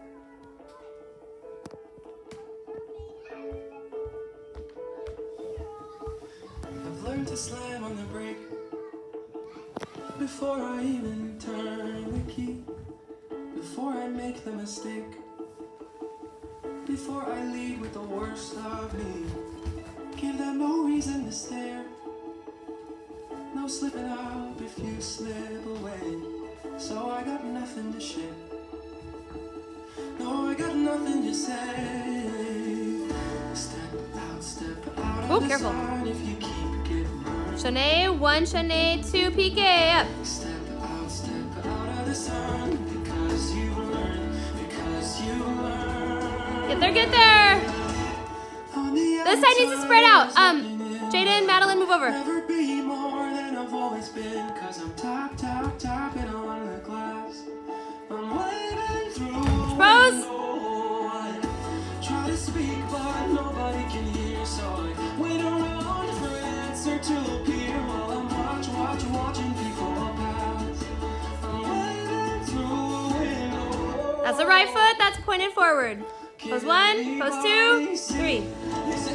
I've learned to slam on the brake before I even turn the key, before I make the mistake, before I lead with the worst of me. Give them no reason to stare, no slipping up if you slip away. So I got nothing to share, no, I got nothing to say. Step out Oh, of the careful. sun if you keep getting burned. Shanae, 1 Shanae, 2 PK, up. Step out of the sun because you learn, Get there. This side needs to spread out. Jaden, Madeline, move over. Never be more than I've always been, cause I'm tapping on the glass. I'm waving through. Pose. Try to speak, but nobody can hear, so I wait around for an answer to appear while I'm watching people pass. I'm waving through a window. That's the right foot, that's pointed forward. Pose 1, pose 2, 3.